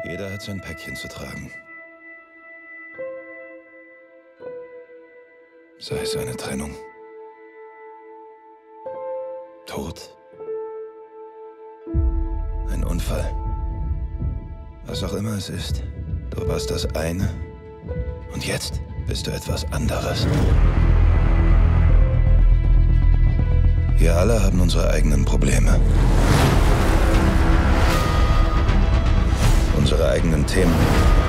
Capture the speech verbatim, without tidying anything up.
Jeder hat sein Päckchen zu tragen. Sei es eine Trennung, Tod, ein Unfall. Was auch immer es ist, du warst das eine und jetzt bist du etwas anderes. Wir alle haben unsere eigenen Probleme. Unsere eigenen Themen.